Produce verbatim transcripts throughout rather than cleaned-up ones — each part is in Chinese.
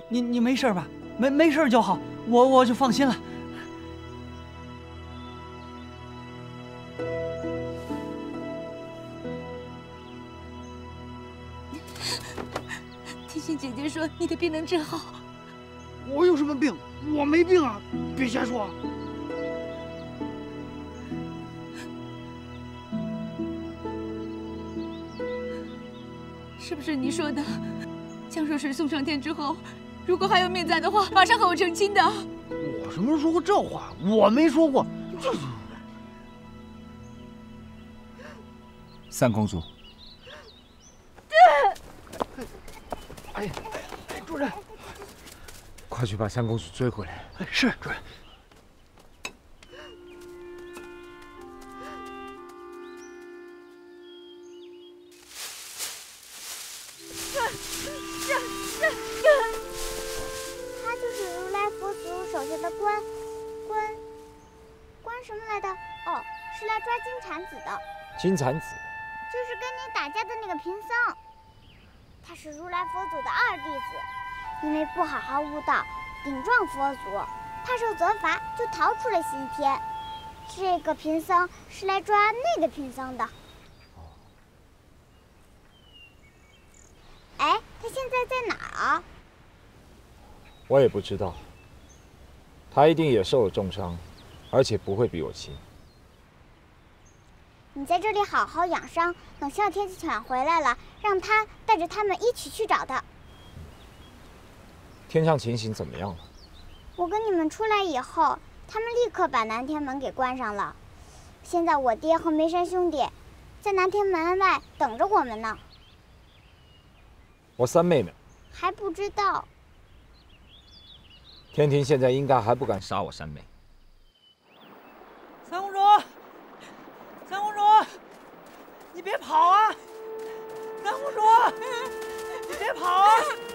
你你没事吧？没没事就好，我我就放心了。 天心姐姐说你的病能治好。 我有什么病？我没病啊！别瞎说。 是不是你说的，将若水送上天之后，如果还有命在的话，马上和我成亲的？ 我什么时候说过这话？我没说过。 三公主， 哎，哎，主任， 快去把三公主追回来。 哎，是主任。 他就是如来佛祖手下的官，官，官什么来的？哦，是来抓金蝉子的。 金蝉子就是跟你打架的那个贫僧，他是如来佛祖的二弟子，因为不好好悟道，顶撞佛祖，怕受责罚，就逃出了西天。这个贫僧是来抓那个贫僧的。哎，他现在在哪儿啊？ 我也不知道，他一定也受了重伤，而且不会比我轻。 你在这里好好养伤，等哮天犬回来了，让他带着他们一起去找他。 天上情形怎么样了？ 我跟你们出来以后，他们立刻把南天门给关上了。现在我爹和梅山兄弟在南天门外等着我们呢。 我三妹妹还不知道。 天庭现在应该还不敢杀我三妹。 三公主，三公主，你别跑啊！三公主，你别跑啊！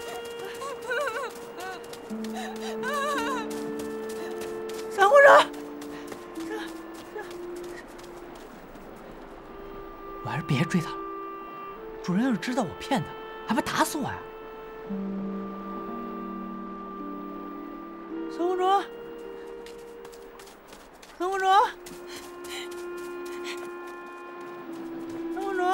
三公主，我还是别追他了。主人要是知道我骗他，还不打死我呀！ 三公主，三公主，三公主，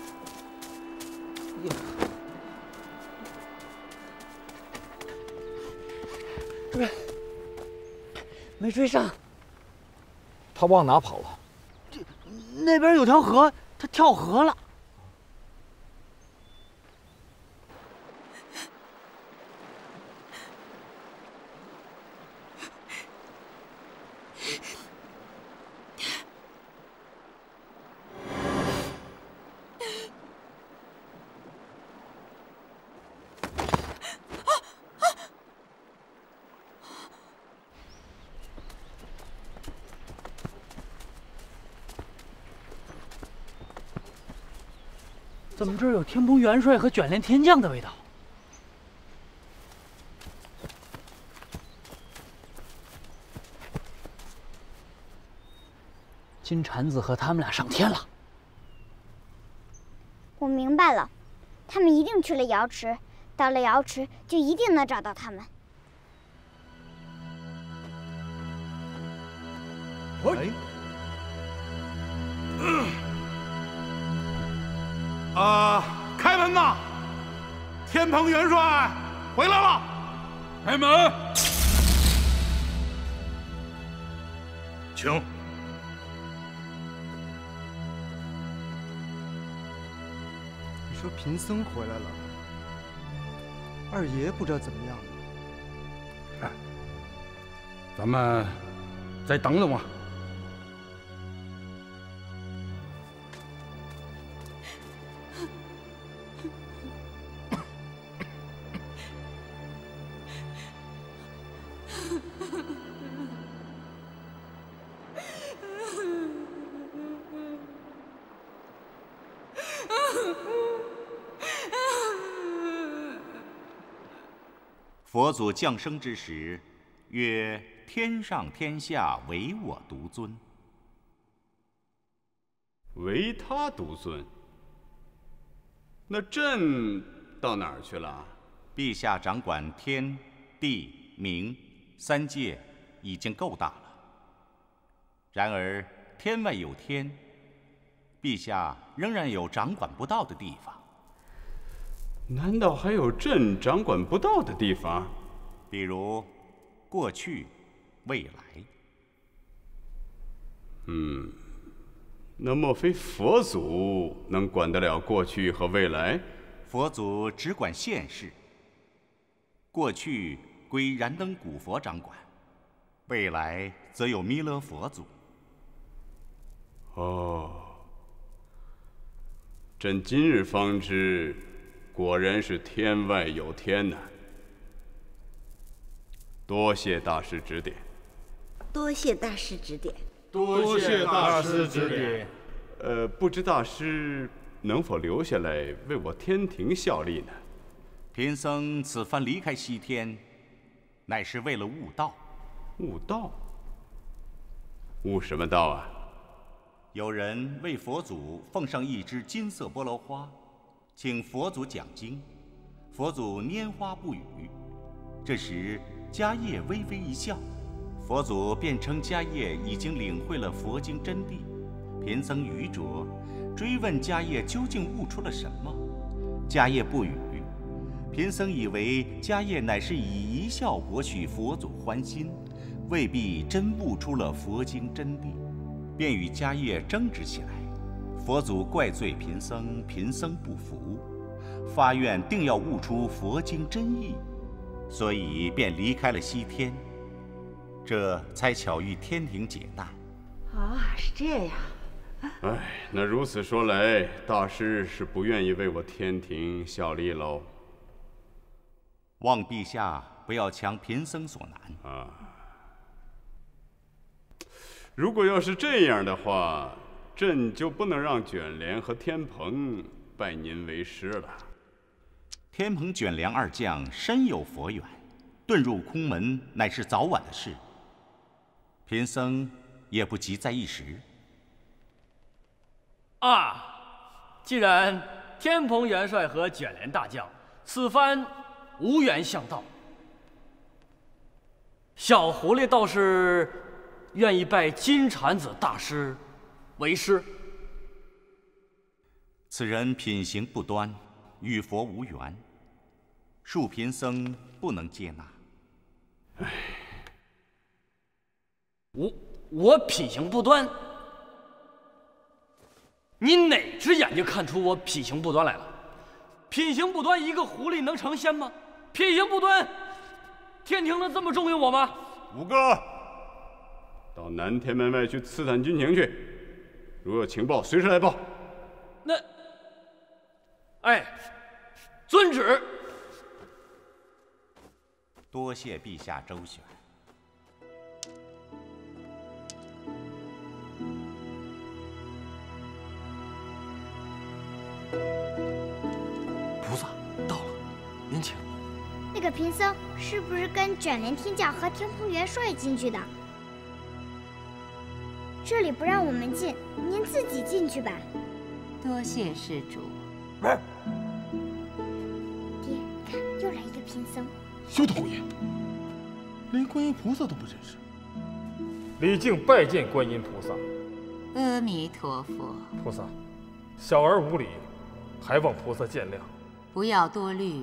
主任，没追上。 他往哪跑了？ 这那边有条河，他跳河了。 怎么这儿有天蓬元帅和卷帘天将的味道？金蝉子和他们俩上天了。 我明白了，他们一定去了瑶池，到了瑶池就一定能找到他们。 喂。啊！开门呐！天蓬元帅回来了。开门，请。 你说贫僧回来了，二爷不知道怎么样了。 哎，咱们再等等吧。 佛祖降生之时，曰：“天上天下唯我独尊。” 唯他独尊。那朕到哪儿去了？ 陛下掌管天地、冥三界已经够大了。然而天外有天，陛下仍然有掌管不到的地方。 难道还有朕掌管不到的地方？ 比如过去、未来。 嗯，那莫非佛祖能管得了过去和未来？ 佛祖只管现世，过去归燃灯古佛掌管，未来则有弥勒佛祖。 哦，朕今日方知，果然是天外有天呐！多谢大师指点。 多谢大师指点。 多谢大师指点。 呃，不知大师能否留下来为我天庭效力呢？ 贫僧此番离开西天，乃是为了悟道。 悟道？悟什么道啊？ 有人为佛祖奉上一支金色菠萝花，请佛祖讲经，佛祖拈花不语。这时迦叶微微一笑，佛祖便称迦叶已经领会了佛经真谛。贫僧愚拙，追问迦叶究竟悟出了什么，迦叶不语。贫僧以为迦叶乃是以一笑博取佛祖欢心，未必真悟出了佛经真谛，便与迦叶争执起来。佛祖怪罪贫僧，贫僧不服，发愿定要悟出佛经真意，所以便离开了西天，这才巧遇天庭解难。 啊，是这样。 哎，那如此说来，大师是不愿意为我天庭效力喽？ 望陛下不要强贫僧所难啊！如果要是这样的话，朕就不能让卷帘和天蓬拜您为师了。 天蓬、卷帘二将深有佛缘，遁入空门乃是早晚的事，贫僧也不急在一时。 啊，既然天蓬元帅和卷帘大将此番无缘相到，小狐狸倒是愿意拜金蝉子大师为师。 此人品行不端，与佛无缘，恕贫僧不能接纳。 唉， 我我品行不端？你哪只眼睛看出我品行不端来了？品行不端，一个狐狸能成仙吗？品行不端，天庭能这么重用我吗？ 五哥，到南天门外去刺探军情去，如有情报，随时来报。 那，哎，遵旨。 多谢陛下周旋。 菩萨到了，您请。 那个贫僧是不是跟卷帘天将和天蓬元帅进去的？这里不让我们进，您自己进去吧。 多谢施主。 爹，看又来一个贫僧。 休得胡言，连观音菩萨都不认识。 李靖拜见观音菩萨。 阿弥陀佛。 菩萨，小儿无礼，还望菩萨见谅。 不要多虑。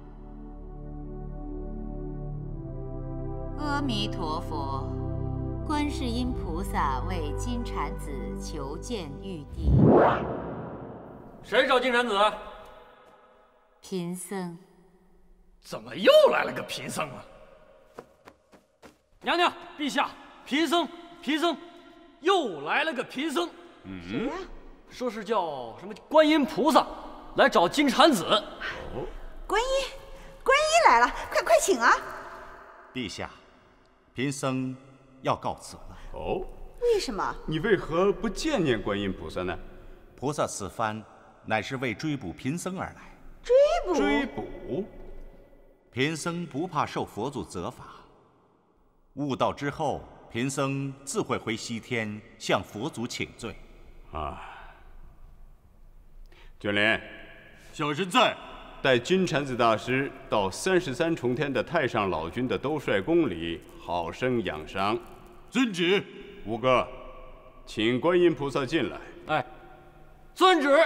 阿弥陀佛，观世音菩萨为金蝉子求见玉帝。 谁找金蝉子？ 贫僧。 怎么又来了个贫僧啊？娘娘，陛下，贫僧，贫僧，又来了个贫僧。 嗯， 谁呀？ 说是叫什么观音菩萨来找金蝉子。 哦，观音，观音来了，快快请啊！ 陛下，贫僧要告辞了。 哦， 为什么？ 你为何不见见观音菩萨呢？ 菩萨此番乃是为追捕贫僧而来。 追捕？ 追捕？ 贫僧不怕受佛祖责罚，悟道之后，贫僧自会回西天向佛祖请罪。 啊，卷帘， 小人在。 带金蝉子大师到三十三重天的太上老君的兜率宫里好生养伤。 遵旨。 五哥，请观音菩萨进来。 哎，遵旨。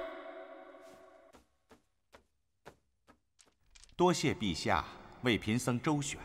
多谢陛下为贫僧周旋。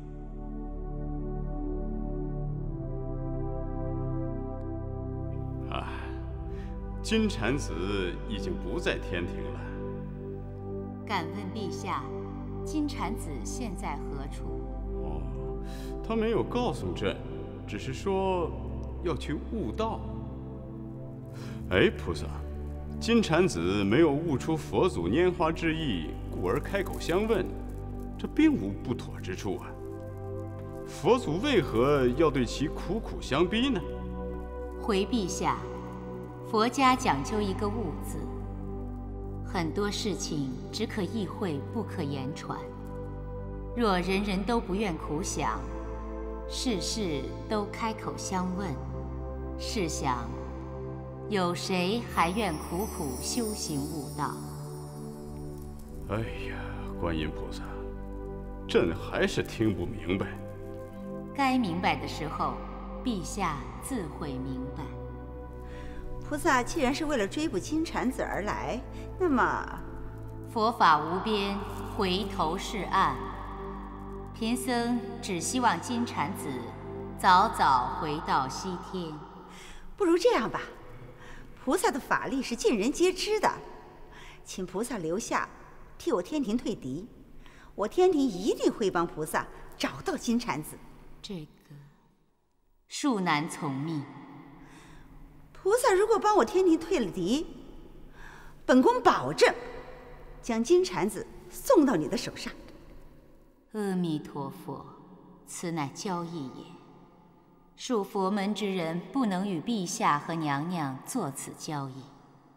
啊，金蝉子已经不在天庭了。 敢问陛下，金蝉子现在何处？ 哦，他没有告诉朕，只是说要去悟道。哎，菩萨，金蝉子没有悟出佛祖拈花之意，故而开口相问，这并无不妥之处啊。佛祖为何要对其苦苦相逼呢？ 回陛下，佛家讲究一个悟字。很多事情只可意会，不可言传。若人人都不愿苦想，事事都开口相问，试想，有谁还愿苦苦修行悟道？ 哎呀，观音菩萨，朕还是听不明白。 该明白的时候，陛下自会明白。 菩萨既然是为了追捕金蝉子而来，那么佛法无边，回头是岸。贫僧只希望金蝉子早早回到西天。 不如这样吧，菩萨的法力是尽人皆知的，请菩萨留下，替我天庭退敌。我天庭一定会帮菩萨找到金蝉子。 这个恕难从命。 菩萨如果帮我天庭退了敌，本宫保证将金蝉子送到你的手上。 阿弥陀佛，此乃交易也。恕佛门之人不能与陛下和娘娘做此交易。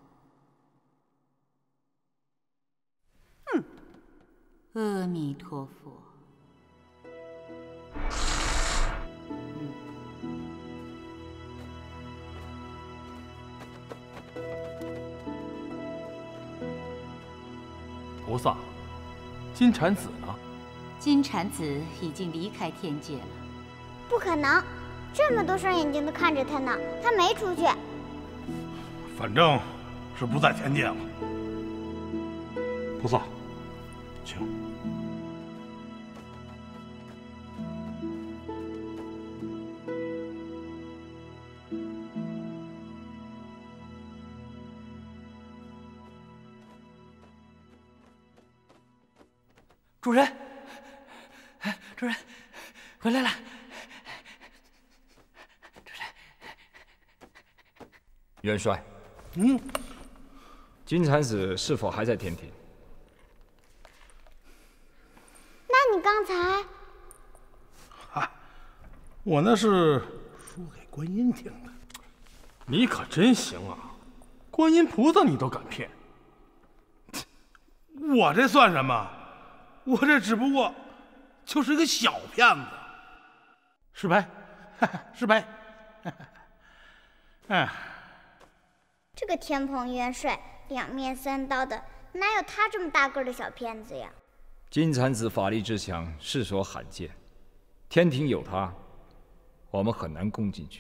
嗯， 阿弥陀佛。 菩萨，金蝉子呢？ 金蝉子已经离开天界了。 不可能，这么多双眼睛都看着他呢，他没出去。 反正是不在天界了。菩萨，请。 主人，主人，回来了。主人，元帅， 嗯， 金蝉子是否还在天庭？ 那你刚才…… 哈，我那是说给观音听的。 你可真行啊，观音菩萨你都敢骗。 我这算什么？我这只不过就是一个小骗子，是呗？是呗？哎， 这个天蓬元帅两面三刀的，哪有他这么大个的小骗子呀？ 金蝉子法力之强，世所罕见，天庭有他，我们很难攻进去。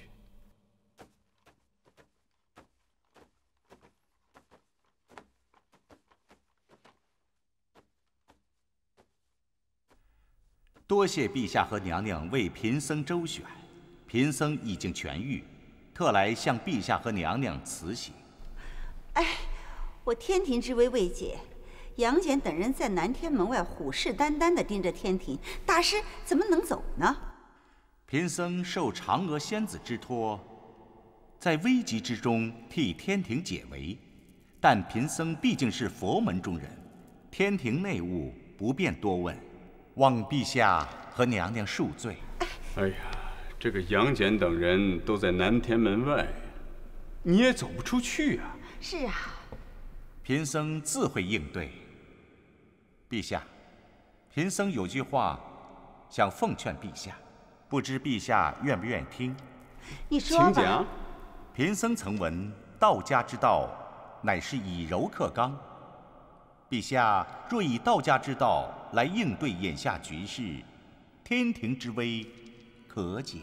多谢陛下和娘娘为贫僧周旋，贫僧已经痊愈，特来向陛下和娘娘辞行。 哎，我天庭之危未解，杨戬等人在南天门外虎视眈眈地盯着天庭，大师怎么能走呢？ 贫僧受嫦娥仙子之托，在危急之中替天庭解围，但贫僧毕竟是佛门中人，天庭内务不便多问。望陛下和娘娘恕罪。 哎呀，这个杨戬等人都在南天门外，你也走不出去啊。 是啊， 贫僧自会应对。陛下，贫僧有句话想奉劝陛下，不知陛下愿不愿意听？ 你说吧。 请讲。 贫僧曾闻道家之道，乃是以柔克刚。 陛下若以道家之道来应对眼下局势，天庭之危可解。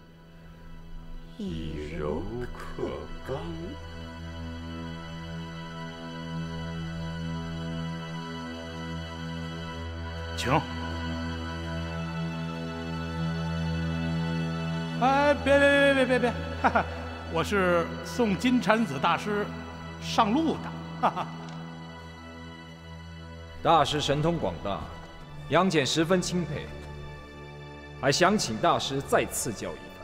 以柔克刚。 请。哎，别别别别别别，哈哈，我是送金蝉子大师上路的，哈哈。 大师神通广大，杨戬十分钦佩，还想请大师再赐教一番。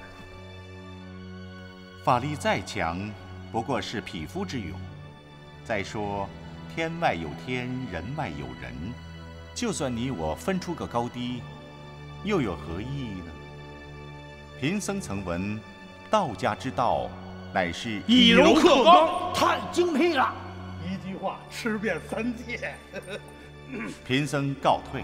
法力再强，不过是匹夫之勇。再说，天外有天，人外有人，就算你我分出个高低，又有何意义呢？贫僧曾闻，道家之道，乃是以柔克刚，太精辟了，一句话吃遍三界。 贫僧告退。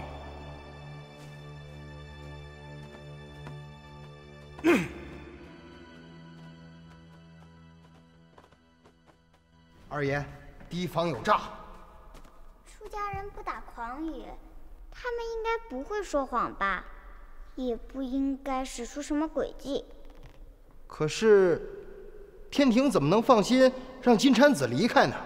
二爷，提防有诈。 出家人不打诳语，他们应该不会说谎吧？也不应该使出什么诡计。 可是，天庭怎么能放心让金蝉子离开呢？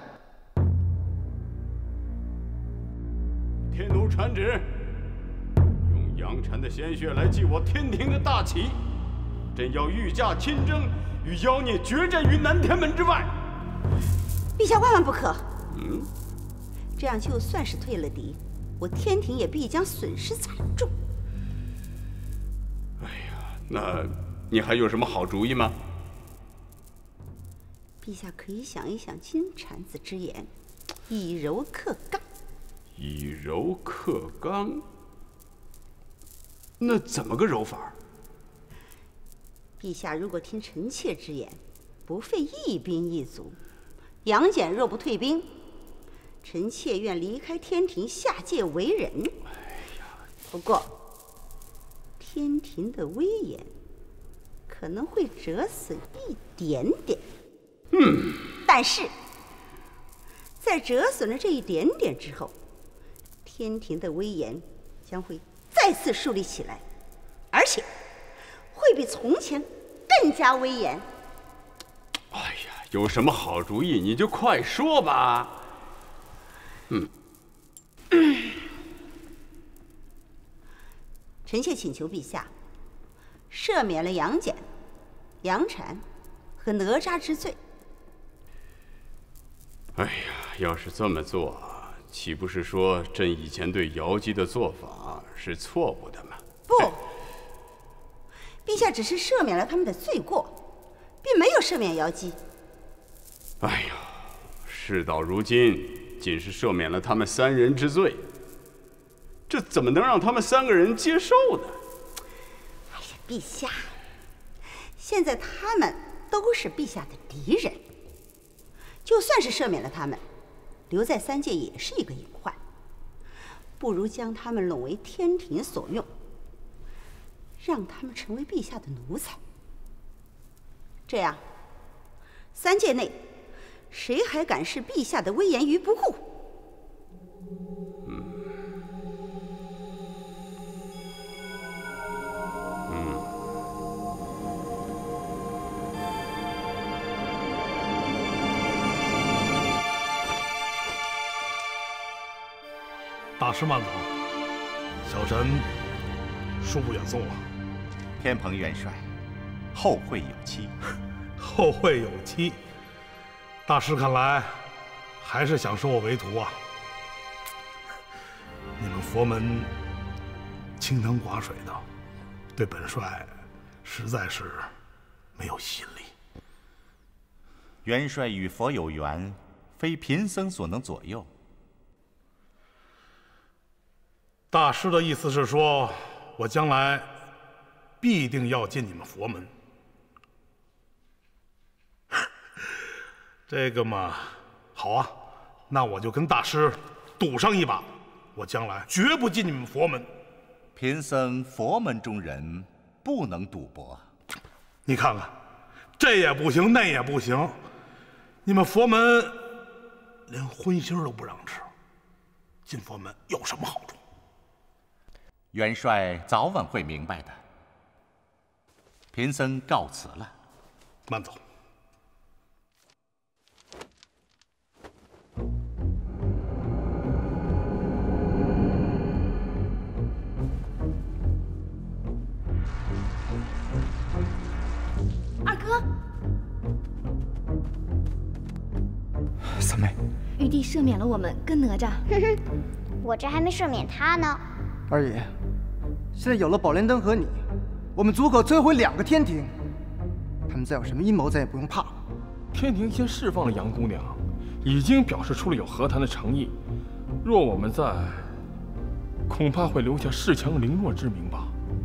天奴传旨，用杨禅的鲜血来祭我天庭的大旗，朕要御驾亲征，与妖孽决战于南天门之外。 陛下万万不可！ 嗯， 这样就算是退了敌，我天庭也必将损失惨重。 那你还有什么好主意吗？ 陛下可以想一想金蝉子之言，以柔克刚。 以柔克刚，那怎么个柔法？ 陛下如果听臣妾之言，不费一兵一卒，杨戬若不退兵，臣妾愿离开天庭，下界为人。不过，天庭的威严可能会折损一点点。 嗯， 但是在折损了这一点点之后，天庭的威严将会再次树立起来，而且会比从前更加威严。 哎呀，有什么好主意你就快说吧。嗯。 臣妾请求陛下赦免了杨戬、杨禅和哪吒之罪。 哎呀，要是这么做，岂不是说朕以前对瑶姬的做法是错误的吗？ 不，陛下只是赦免了他们的罪过，并没有赦免瑶姬。 哎呀，事到如今，仅是赦免了他们三人之罪，这怎么能让他们三个人接受呢？ 哎呀，陛下，现在他们都是陛下的敌人，就算是赦免了他们，留在三界也是一个隐患。不如将他们拢为天庭所用，让他们成为陛下的奴才。这样，三界内谁还敢视陛下的威严于不顾？ 嗯。 大师慢走，小臣恕不远送了。 天蓬元帅，后会有期。 后会有期。大师看来还是想收我为徒啊！你们佛门清汤寡水的，对本帅实在是没有吸引力。 元帅与佛有缘，非贫僧所能左右。 大师的意思是说，我将来必定要进你们佛门。这个嘛，好啊，那我就跟大师赌上一把，我将来绝不进你们佛门。 贫僧佛门中人，不能赌博。 你看看，这也不行，那也不行，你们佛门连荤腥都不让吃。 进佛门有什么好处？ 元帅早晚会明白的。贫僧告辞了。 慢走。 二哥， 三妹， 玉帝赦免了我们跟哪吒。 哼哼，我这还没赦免他呢。 二爷，现在有了宝莲灯和你，我们足可摧毁两个天庭。他们再有什么阴谋，咱也不用怕了。 天庭先释放了杨姑娘，已经表示出了有和谈的诚意。若我们在，恐怕会留下恃强凌弱之名吧。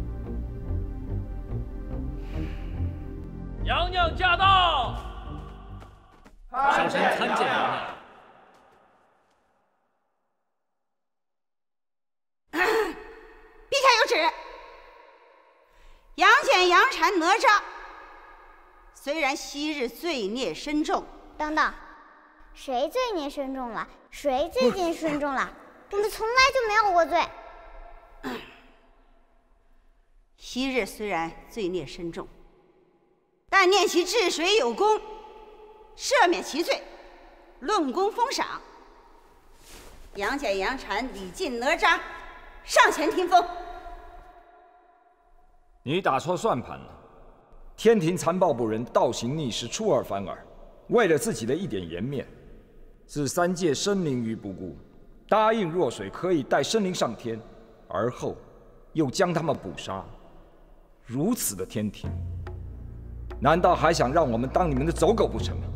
娘娘驾到！小臣参见娘娘。 陛下有旨，杨戬、杨禅、哪吒，虽然昔日罪孽深重， 等等，谁罪孽深重了？谁罪孽深重了？我们从来就没有过罪。 昔日虽然罪孽深重，但念其治水有功，赦免其罪，论功封赏。杨戬、杨禅、李靖、哪吒上前听风。 你打错算盘了。天庭残暴不仁，倒行逆施，出尔反尔，为了自己的一点颜面，置三界生灵于不顾，答应若水可以带生灵上天，而后又将他们捕杀。如此的天庭，难道还想让我们当你们的走狗不成吗？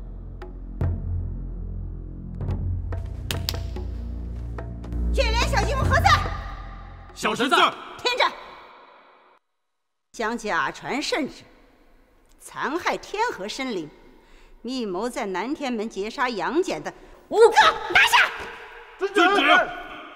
卷帘小金吾何在？ 小臣在。 听着，将假传圣旨，残害天河生灵，密谋在南天门劫杀杨戬的五个拿下！ 遵旨。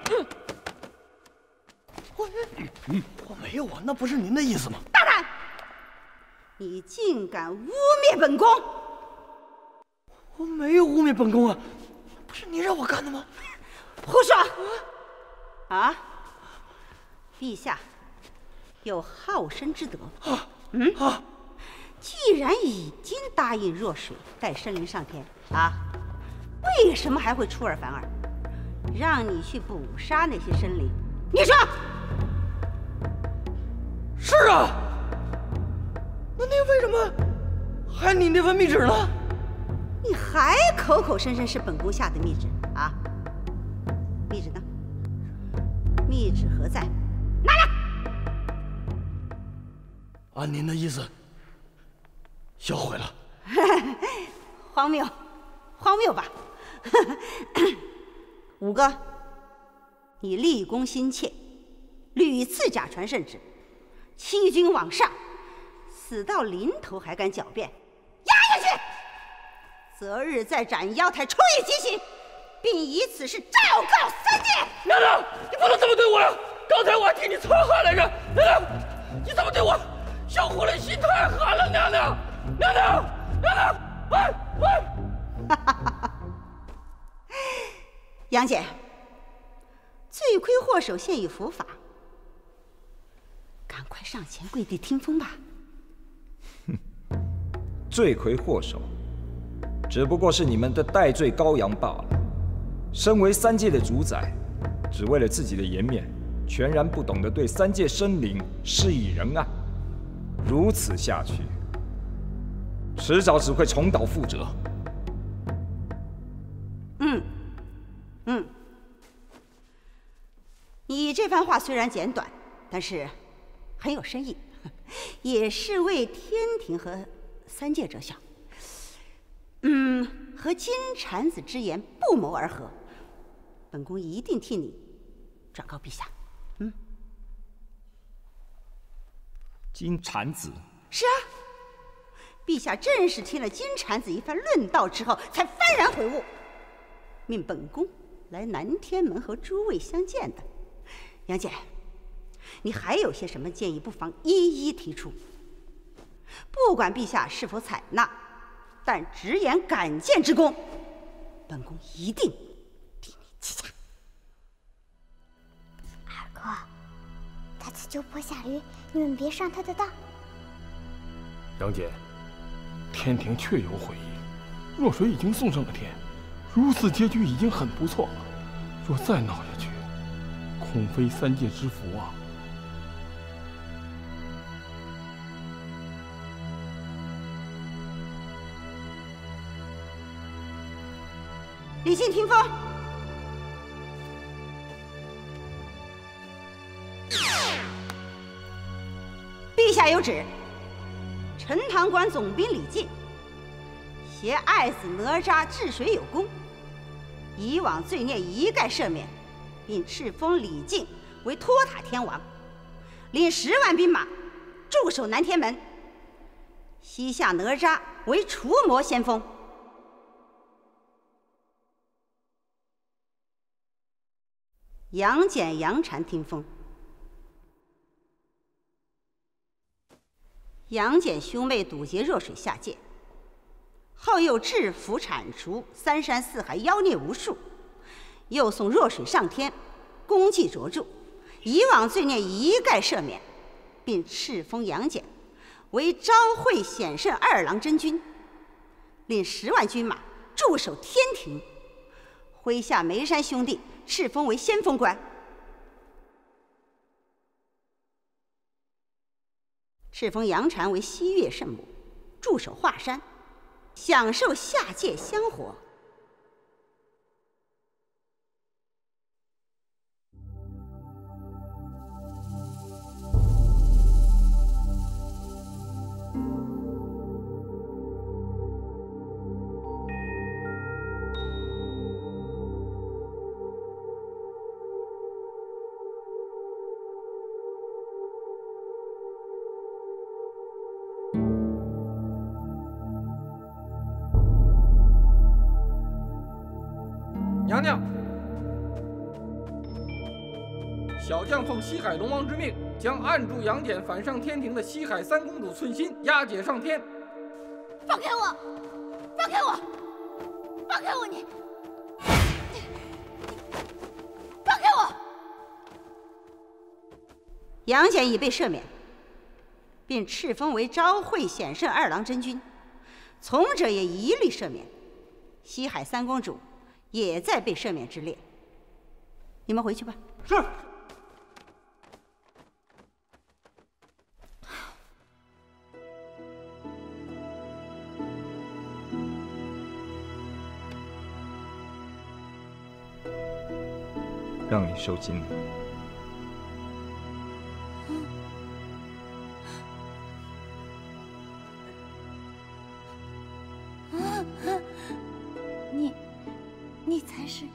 我我没有啊，那不是您的意思吗？ 大胆！你竟敢污蔑本宫！ 我没有污蔑本宫啊，不是你让我干的吗？ 胡说！啊！陛下有好生之德。 啊， 嗯啊， 既然已经答应若水带生灵上天啊，为什么还会出尔反尔，让你去捕杀那些生灵？你说？ 是啊。那那为什么还你那份密旨呢？ 你还口口声声是本宫下的密旨啊？密旨呢？密旨何在？拿来！ 按您的意思，销毁了。 荒谬，荒谬吧？五哥，你立功心切，屡次假传圣旨，欺君罔上，死到临头还敢狡辩，押下去！择日再斩妖台，处以极刑，并以此事昭告三界。 娘娘，你不能这么对我呀！刚才我还替你擦汗来着，娘娘，你怎么对我？小狐狸心太寒了，娘娘，娘娘，娘娘，哎哎！ 杨戬，罪魁祸首现已伏法，赶快上前跪地听风吧。 哼，罪魁祸首只不过是你们的戴罪羔羊罢了。身为三界的主宰，只为了自己的颜面，全然不懂得对三界生灵施以仁爱。如此下去，迟早只会重蹈覆辙。 嗯，嗯，你这番话虽然简短，但是很有深意，也是为天庭和三界着想。嗯，和金蝉子之言不谋而合，本宫一定替你转告陛下。嗯， 金蝉子是啊，陛下正是听了金蝉子一番论道之后，才幡然悔悟，命本宫来南天门和诸位相见的。杨戬，你还有些什么建议，不妨一一提出。不管陛下是否采纳，但直言敢谏之功，本宫一定替你记下。 他就坡下驴，你们别上他的当。 杨戬，天庭确有悔意，若水已经送上了天，如此结局已经很不错了。若再闹下去，恐非三界之福啊！ 李靖听风。陛下有旨，陈塘关总兵李靖携爱子哪吒治水有功，以往罪孽一概赦免，并敕封李靖为托塔天王，领十万兵马驻守南天门，西夏哪吒为除魔先锋。杨戬、杨禅听封。杨戬兄妹堵截弱水下界，后又制服铲除三山四海妖孽无数，又送弱水上天，功绩卓著，以往罪孽一概赦免，并敕封杨戬为昭惠显圣二郎真君，领十万军马驻守天庭，麾下梅山兄弟敕封为先锋官，敕封杨禅为西岳圣母，驻守华山，享受下界香火。 娘娘，小将奉西海龙王之命，将按住杨戬反上天庭的西海三公主寸心押解上天。 放开我！放开我！放开我！你！放开我！ 杨戬已被赦免，并敕封为昭惠显圣二郎真君，从者也一律赦免。西海三公主也在被赦免之列。你们回去吧。 是。 让你受惊了。 你，你才是。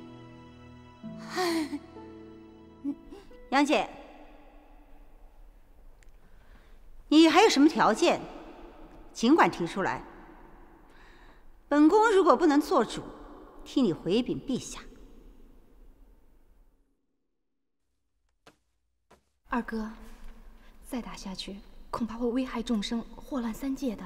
杨戬，你还有什么条件，尽管提出来。本宫如果不能做主，替你回禀陛下。 二哥，再打下去，恐怕会危害众生，祸乱三界的。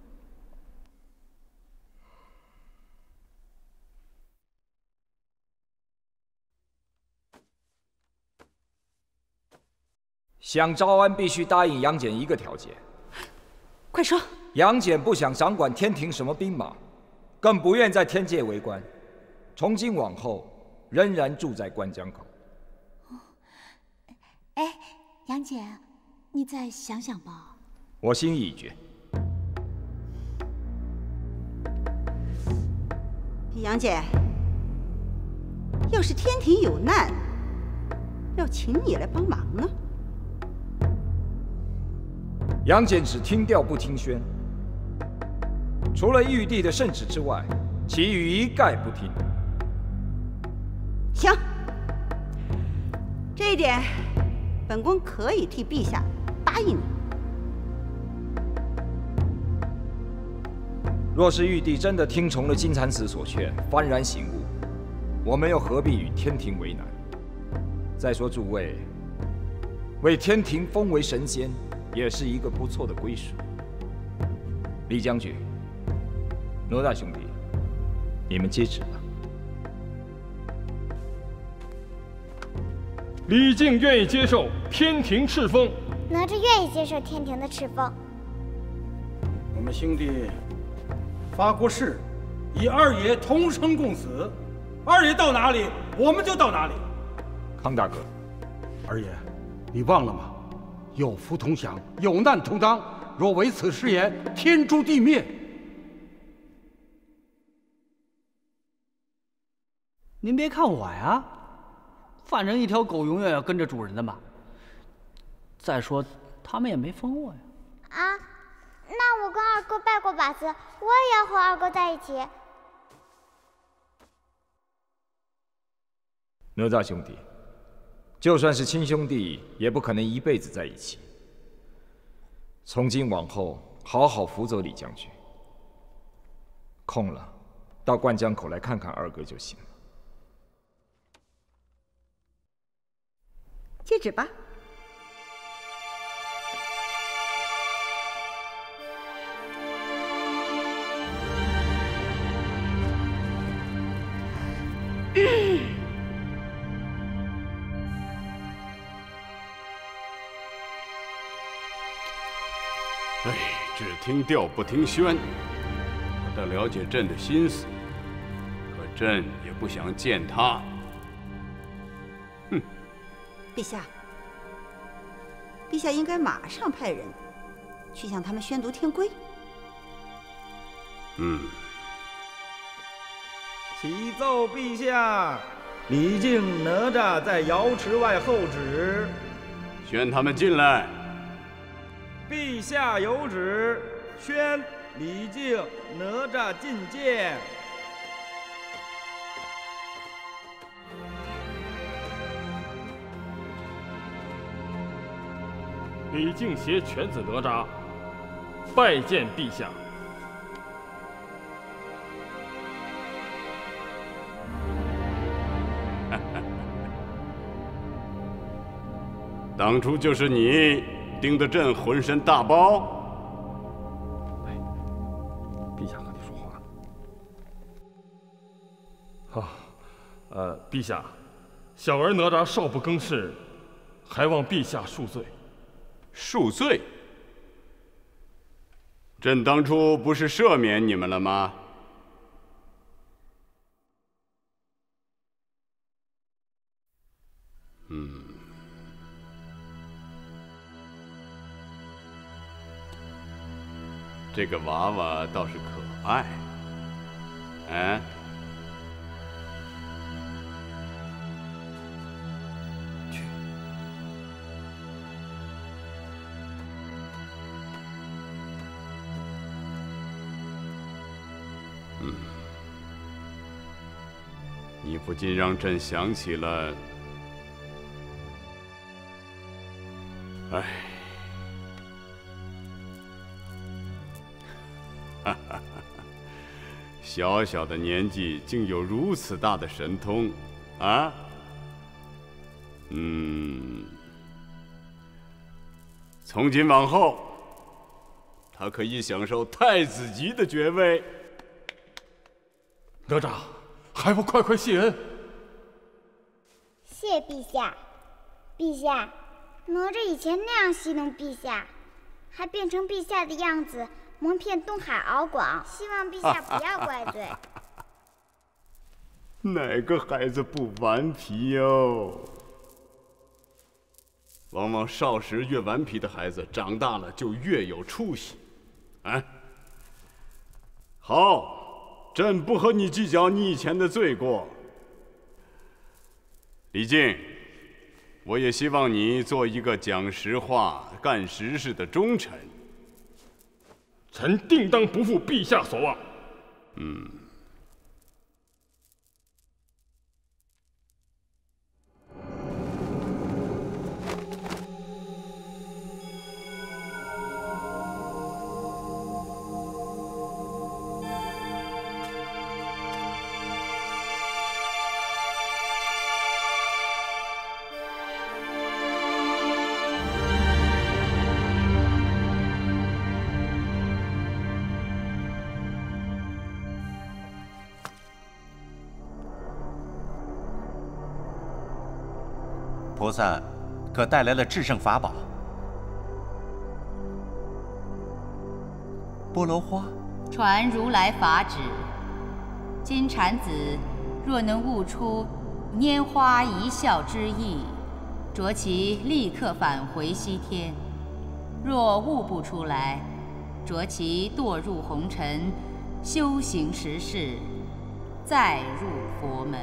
想招安，必须答应杨戬一个条件。 快说。 杨戬不想掌管天庭什么兵马，更不愿在天界为官，从今往后仍然住在关江口。 哎，杨戬，你再想想吧。 我心意已决。 杨戬，要是天庭有难，要请你来帮忙呢。 杨戬只听调不听宣，除了玉帝的圣旨之外，其余一概不听。 行，这一点，本宫可以替陛下答应你。 若是玉帝真的听从了金蝉子所劝，幡然醒悟，我们又何必与天庭为难？再说诸位，为天庭封为神仙，也是一个不错的归属。李将军、哪吒兄弟，你们接旨吧。 李靖愿意接受天庭敕封。 哪吒愿意接受天庭的敕封。 我们兄弟发过誓，与二爷同生共死。二爷到哪里，我们就到哪里。 康大哥， 二爷，你忘了吗？有福同享，有难同当。若违此誓言，天诛地灭。 您别看我呀，反正一条狗永远要跟着主人的嘛。再说他们也没封我呀。 啊，那我跟二哥拜过把子，我也要和二哥在一起。 哪吒兄弟，就算是亲兄弟，也不可能一辈子在一起。从今往后，好好辅佐李将军。空了，到灌江口来看看二哥就行了。 接旨吧。 哎，只听调不听宣，他倒了解朕的心思，可朕也不想见他。哼！ 陛下，陛下应该马上派人去向他们宣读天规。 嗯。 启奏陛下，李靖、哪吒在瑶池外候旨。 宣他们进来。 陛下有旨，宣李靖、哪吒觐见。 李靖携犬子哪吒拜见陛下。 当初就是你盯得朕浑身大包。 哎，陛下和你说话呢。好，呃，陛下，小儿哪吒少不更事，还望陛下恕罪。 恕罪？朕当初不是赦免你们了吗？嗯。这个娃娃倒是可爱，哎， 去。 嗯，你不禁让朕想起了，哎。小小的年纪竟有如此大的神通，啊？嗯，从今往后，他可以享受太子级的爵位。 哪吒，还不快快谢恩！ 谢陛下，陛下，哪吒以前那样戏弄陛下，还变成陛下的样子。蒙骗东海敖广，希望陛下不要怪罪。 哪个孩子不顽皮哟？往往少时越顽皮的孩子，长大了就越有出息。啊，好，朕不和你计较你以前的罪过。李靖，我也希望你做一个讲实话、干实事的忠臣。 臣定当不负陛下所望。 嗯。 菩萨可带来了制胜法宝菠萝花。 传如来法旨：金蝉子若能悟出拈花一笑之意，着其立刻返回西天；若悟不出来，着其堕入红尘，修行十世，再入佛门。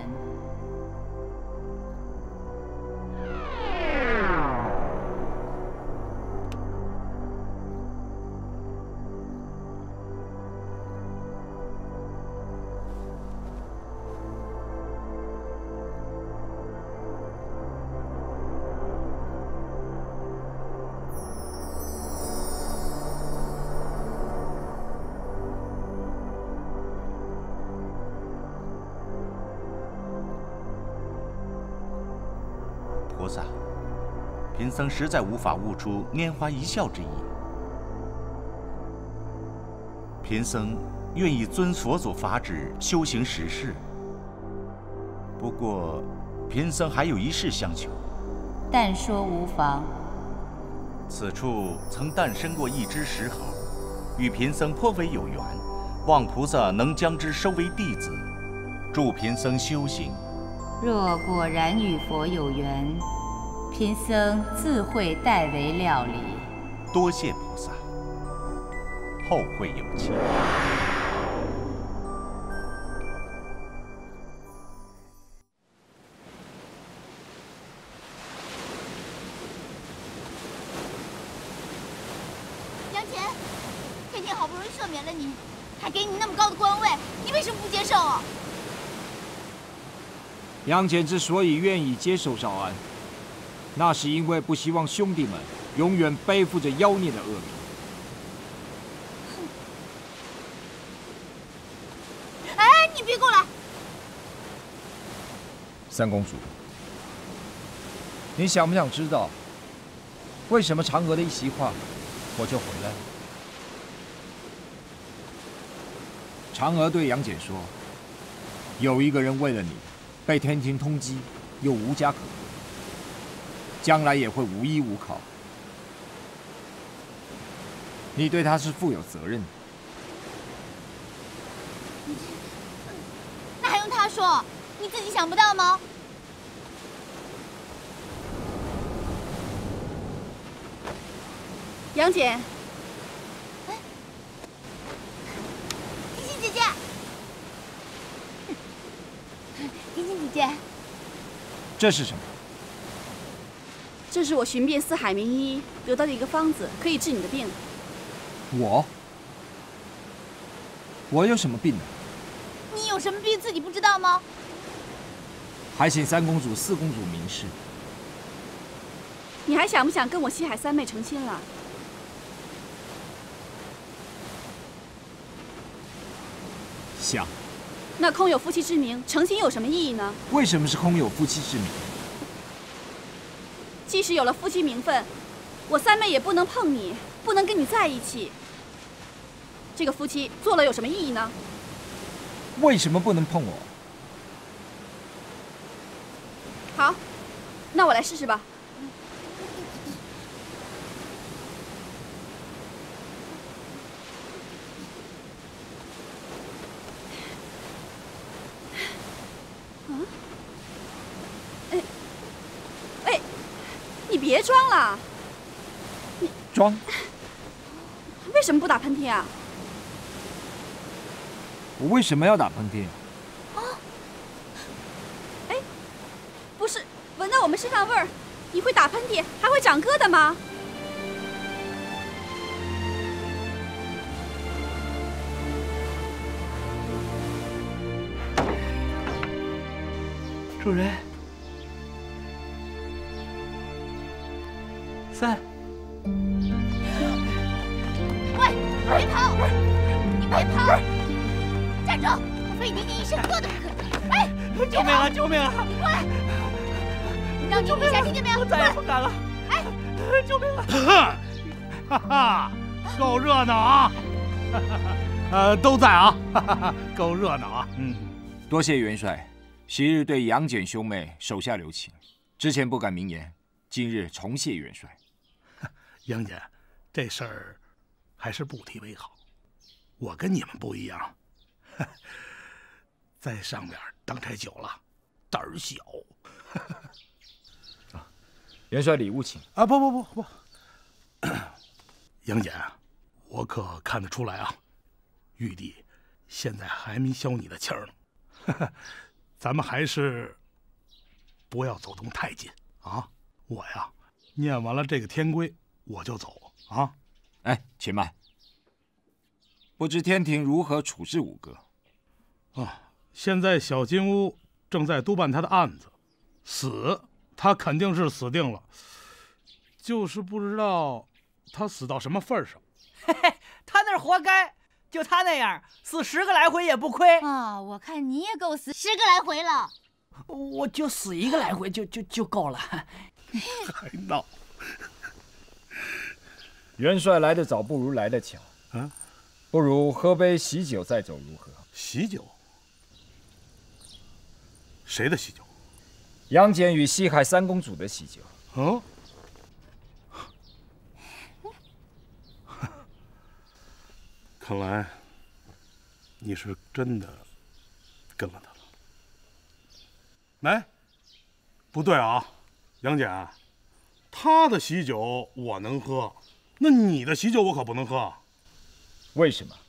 菩萨，贫僧实在无法悟出拈花一笑之意。贫僧愿意遵佛祖法旨修行十世，不过贫僧还有一事相求。 但说无妨。 此处曾诞生过一只石猴，与贫僧颇为有缘，望菩萨能将之收为弟子，助贫僧修行。 若果然与佛有缘，贫僧自会代为料理。 多谢菩萨，后会有期。 杨戬，天庭好不容易赦免了你，还给你那么高的官位，你为什么不接受啊？ 杨戬之所以愿意接受诏安，那是因为不希望兄弟们永远背负着妖孽的恶名。 哎，你别过来！ 三公主，你想不想知道，为什么嫦娥的一席话，我就回来了？嫦娥对杨戬说：“有一个人为了你。”被天庭通缉，又无家可归，将来也会无依无靠。你对他是负有责任的。 那还用他说？你自己想不到吗？ 杨戬， 哎，婷婷姐姐。婷婷姐姐， 这是什么？ 这是我寻遍四海名医得到的一个方子，可以治你的病。 我？我有什么病呢？ 你有什么病自己不知道吗？ 还请三公主、四公主明示。 你还想不想跟我西海三妹成亲了？ 想。 那空有夫妻之名，成亲又有什么意义呢？ 为什么是空有夫妻之名？ 即使有了夫妻名分，我三妹也不能碰你，不能跟你在一起。这个夫妻做了有什么意义呢？ 为什么不能碰我？ 好，那我来试试吧。你别装了，你装？ 为什么不打喷嚏啊？ 我为什么要打喷嚏？ 啊？哎，不是，闻到我们身上味儿，你会打喷嚏，还会长疙瘩吗？ 主人。三， 喂，别跑！你别跑！站住！我非你你一身疙瘩不可！哎， 救命啊！救命啊！ 你过来！让你立下，听见没有？ 我再也不敢了！ 哎， 救命啊！ 哈哈，够热闹啊！呃，都在啊，哈哈，够热闹啊！ 嗯，多谢元帅，昔日对杨戬兄妹手下留情， 之前不敢明言，今日重谢元帅。 杨戬，这事儿还是不提为好。我跟你们不一样，在上面当差久了，胆儿小。 啊，元帅礼物请。 啊，不不不不，杨戬，我可看得出来啊，玉帝现在还没消你的气儿呢。咱们还是不要走动太近啊！我呀，念完了这个天规，我就走啊！ 哎，且慢，不知天庭如何处置五哥？ 啊，现在小金乌正在督办他的案子，死他肯定是死定了，就是不知道他死到什么份上。 嘿嘿，他那是活该，就他那样，死十个来回也不亏啊！我看你也够死十个来回了， 我就死一个来回就就就够了。 还闹！ 元帅来得早，不如来得巧。 啊， 不如喝杯喜酒再走，如何？ 喜酒？谁的喜酒？ 杨戬与西海三公主的喜酒。 哦。看来你是真的跟了他了。来，不对啊，杨戬，他的喜酒我能喝，那你的喜酒我可不能喝。 为什么？